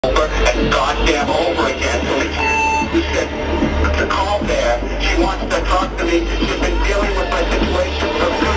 over and goddamn over again. So we said to call there. She wants to talk to me. She's been dealing with my situation for